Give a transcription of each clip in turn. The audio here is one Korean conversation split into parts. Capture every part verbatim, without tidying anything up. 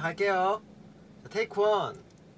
갈게요. 자, 테이크 원.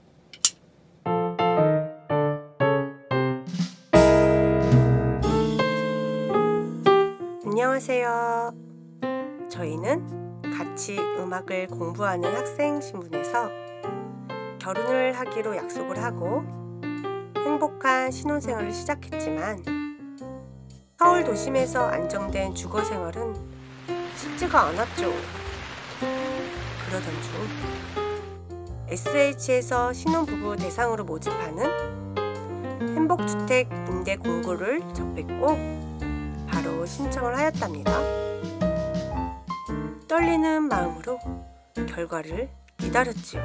안녕하세요. 저희는 같이 음악을 공부하는 학생 신분에서 결혼을 하기로 약속을 하고 행복한 신혼생활을 시작했지만 서울 도심에서 안정된 주거 생활은 쉽지가 않았죠. 그러던 중 에스에이치에서 신혼부부 대상으로 모집하는 행복주택 임대 공고를 접했고 바로 신청을 하였답니다. 떨리는 마음으로 결과를 기다렸지요.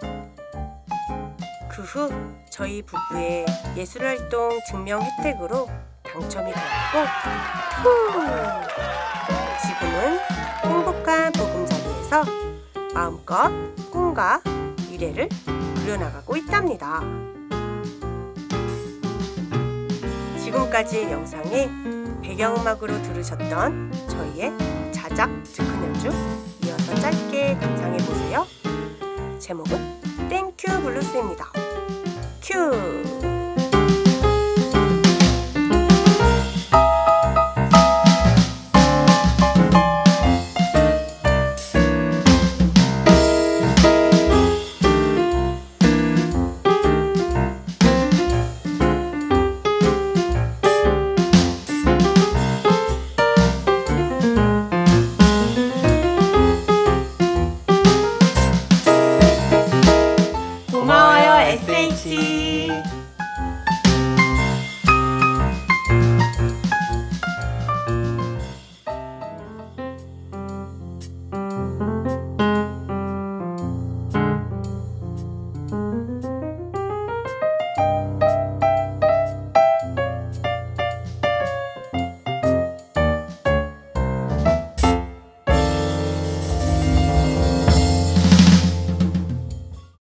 그 후 저희 부부의 예술활동 증명 혜택으로 당첨이 되었고 후! 지금은 행복한 보금자리에서 마음껏 꿈과 미래를 그려나가고 있답니다. 지금까지의 영상에 배경음악으로 들으셨던 저희의 자작 즉흥 연주 이어서 짧게 감상해보세요. 제목은 땡큐 블루스입니다. 큐! 고마워요 에스에이치.